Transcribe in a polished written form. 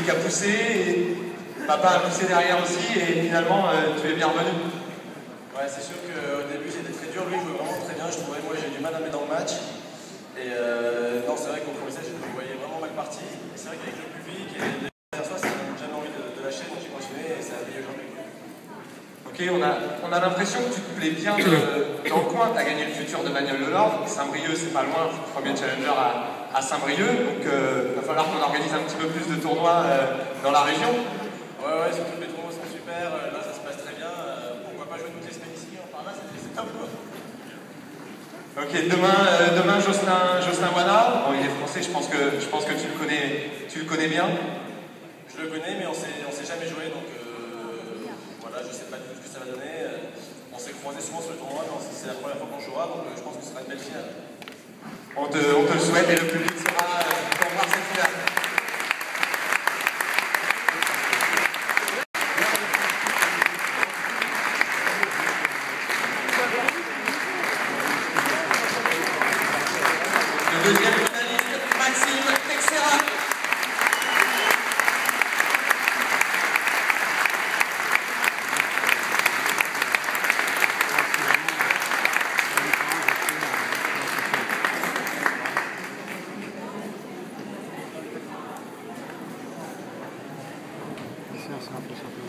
qui a poussé, et papa a poussé derrière aussi, et finalement tu es bien revenu. Ouais, c'est sûr qu'au début c'était très dur, lui il jouait vraiment très bien, je trouvais, moi j'ai eu du mal à mettre dans le match. Et non, c'est vrai qu'au premier set, je le voyais vraiment mal parti. Et c'est vrai qu'avec le public et les dernières fois, ça m'a jamais envie de lâcher, donc j'ai continué et ça a payé aujourd'hui. Ok, on a l'impression que tu te plais bien dans le coin, tu as gagné le futur de Bagnoles de l'Or, Saint-Brieuc c'est pas loin, premier challenger à Saint-Brieuc, donc il va falloir qu'on organise un petit peu plus de tournois dans la région. Ouais, surtout que les tournois sont super, là ça se passe très bien, pourquoi pas jouer toutes les semaines ici, par là c'est top quoi. Ok, demain Jocelyn Wana, bon, il est français, je pense que tu le connais bien. Je le connais mais on s'est jamais joué, donc voilà, je sais pas du tout ce que ça va donner. On s'est croisés souvent sur le tournoi, mais c'est la première fois qu'on jouera, donc je pense que ce sera une belle finale. On te le souhaite et le public sera pour voir cette finale. Le deuxième finaliste, Maxime Texera. C'est un peu